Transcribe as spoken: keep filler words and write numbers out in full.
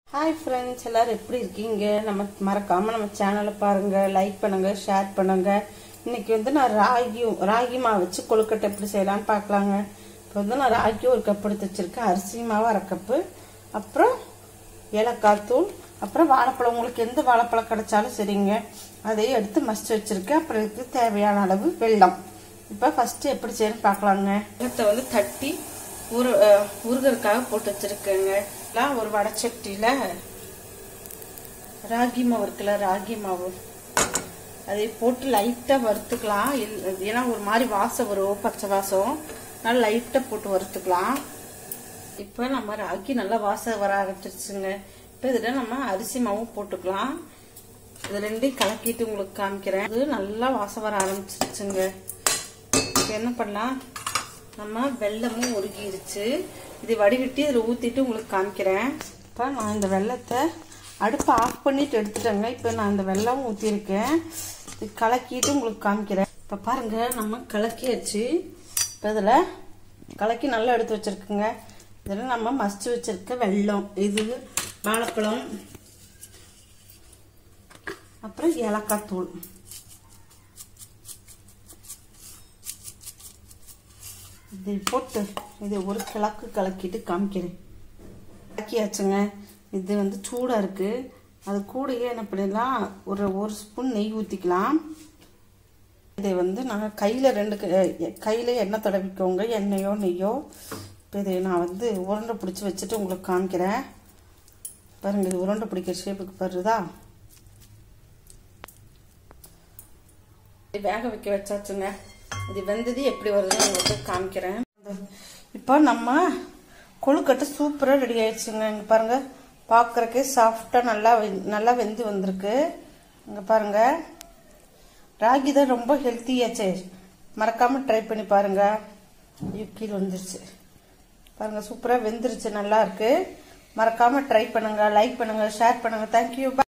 Hi friends, எல்லாரும் எப்படி இருக்கீங்க? நம்ம மறக்காம நம்ம சேனலை பாருங்க, லைக் பண்ணுங்க, ஷேர் பண்ணுங்க. இன்னைக்கு வந்து நான் ராகி ராகி மாவு வச்சு கொழுக்கட்டை எப்படி செய்யலாம்னு பார்க்கலாங்க. இப்போ வந்து நான் ராகி ஒரு கப் எடுத்து வச்சிருக்கேன், அரிசி மாவு அரை கப்பு, அப்புறம் ஏலக்காய் தூள், அப்புறம் வாழைப்பழம், உங்களுக்கு எந்த வாழைப்பழம் கிடைச்சாலும் சரிங்க, அதையும் எடுத்து மசிச்சு வச்சிருக்கேன். அப்புறம் இதுக்கு தேவையான அளவு வெல்லம். இப்போ ஃபர்ஸ்ட் எப்படி செய்யணும்னு பார்க்கலாங்க. வெள்ளத்தை வந்து தட்டி ஊற ஊறுகிறதுக்காக போட்டு வச்சிருக்கேங்க. ஒரு வடச்சட்டியில ராகி மாவு இருக்குல்ல, ராகி மாவு அதை போட்டு லைட்டா வறுத்துக்கலாம். ஏன்னா ஒரு மாதிரி வாசம் வரும், பச்சை வாசம், நல்லா லைட்டா போட்டு வறுத்துக்கலாம். இப்ப நம்ம ராகி நல்லா வாசம் வர ஆரம்பிச்சிருச்சுங்க. இப்ப இதுல நம்ம அரிசி மாவும் போட்டுக்கலாம். இது ரெண்டையும் கலக்கிட்டு உங்களுக்கு காமிக்கிறேன். இது நல்லா வாசம் வர ஆரம்பிச்சிருச்சுங்க. இப்ப என்ன பண்ணலாம், நம்ம வெல்லமும் உருகிருச்சு. இது வடிகட்டி இதில் ஊற்றிட்டு உங்களுக்கு காமிக்கிறேன். இப்போ நான் இந்த வெல்லத்தை அடுப்பை ஆஃப் பண்ணிட்டு எடுத்துட்டேங்க. இப்போ நான் இந்த வெல்லம் ஊற்றிருக்கேன், இது கலக்கிட்டு உங்களுக்கு காமிக்கிறேன். இப்போ பாருங்க, நம்ம கலக்கியாச்சு. இப்போ இதில் கலக்கி நல்லா எடுத்து வச்சிருக்குங்க. இதில் நம்ம மசிச்சு வச்சிருக்க வெல்லம், இது வாழைப்பழம், அப்புறம் ஏலக்காய் தூள், இது போட்டு இது ஒரு கிழக்கு கலக்கிட்டு காமிக்கிறேன். கலக்கியாச்சுங்க. இது வந்து சூடாக இருக்கு. அது கூடயே என்ன பண்ணிடலாம், ஒரு ஒரு ஸ்பூன் நெய் ஊற்றிக்கலாம். இதை வந்து நாங்கள் கையில் ரெண்டு கையில் எண்ணெய் தடவிக்கோங்க, எண்ணெயோ நெய்யோ. இப்போ இதை நான் வந்து உருண்டை பிடிச்சி வச்சுட்டு உங்களுக்கு காமிக்கிறேன். பாருங்க, இது உருண்டை பிடிக்கிற ஷேப்புக்கு வருதா. வேக வைக்க வச்சாச்சுங்க. இது வெந்தது எப்படி வருதுன்னு உங்களுக்கு காமிக்கிறேன். இப்போ நம்ம கொழுக்கட்டை சூப்பராக ரெடி ஆயிடுச்சுங்க. இங்கே பாருங்க, பார்க்குறக்கே சாஃப்டாக நல்லா நல்லா வெந்து வந்திருக்கு. இங்கே பாருங்க, ராகி தான் ரொம்ப ஹெல்த்தியாச்சே, மறக்காம ட்ரை பண்ணி பாருங்க. கீழே வந்துருச்சு பாருங்க, சூப்பராக வெந்துருச்சு, நல்லா இருக்கு. மறக்காம ட்ரை பண்ணுங்க, லைக் பண்ணுங்க, ஷேர் பண்ணுங்க. தேங்க்யூ.